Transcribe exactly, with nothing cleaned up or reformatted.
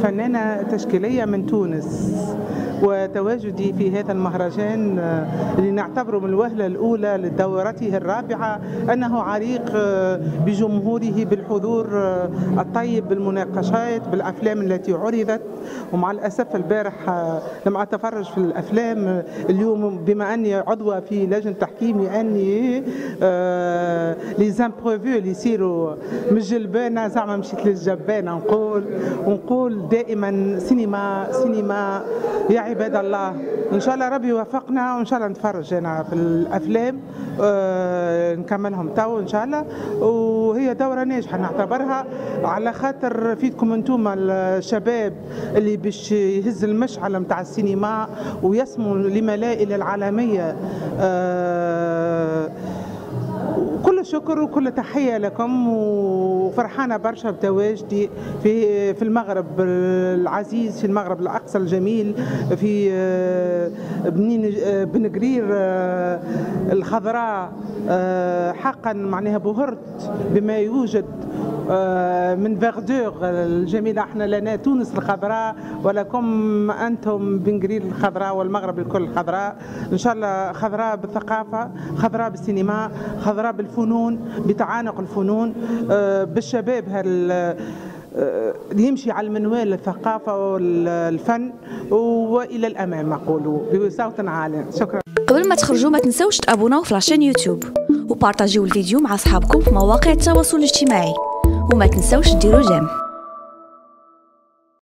فنانة تشكيلية من تونس، وتواجدي في هذا المهرجان اللي نعتبره من الوهلة الأولى لدورته الرابعة أنه عريق بجمهوره بالحضور الطيب بالمناقشات بالأفلام التي عرضت. ومع الأسف البارح لم أتفرج في الأفلام، اليوم بما أني عضوة في لجنة تحكيم أني لي زامبروفو اللي يصيروا من الجلبانة زعما مشيت للجبانة، نقول ونقول دائما سينما سينما يا عباد الله. ان شاء الله ربي يوفقنا، وان شاء الله نتفرج انا في الافلام أه نكملهم تو ان شاء الله. وهي دوره ناجحه نعتبرها على خاطر فيكم انتم الشباب اللي باش يهز المشعل نتاع السينما ويسموا لملائل العالميه. أه كل شكر وكل تحية لكم، وفرحانة برشا بتواجدي في في المغرب العزيز، في المغرب الأقصى الجميل، في بنين بن قرير الخضراء. حقا معناها بهرت بما يوجد من فيغدور الجميلة. احنا لنا تونس الخضراء ولكم أنتم بن قرير الخضراء والمغرب الكل الخضراء. إن شاء الله خضراء بالثقافة، خضراء بالسينما، خضراء بالفنون، بتعانق الفنون، بالشباب اللي يمشي على المنوال الثقافة والفن وإلى الأمام نقولوا بصوت عال. شكرا. قبل ما تخرجوا ما تنسوش تابوناو في لاشين يوتيوب وبارطاجيو الفيديو مع أصحابكم في مواقع التواصل الاجتماعي، وما تنسوش ديروا جيم.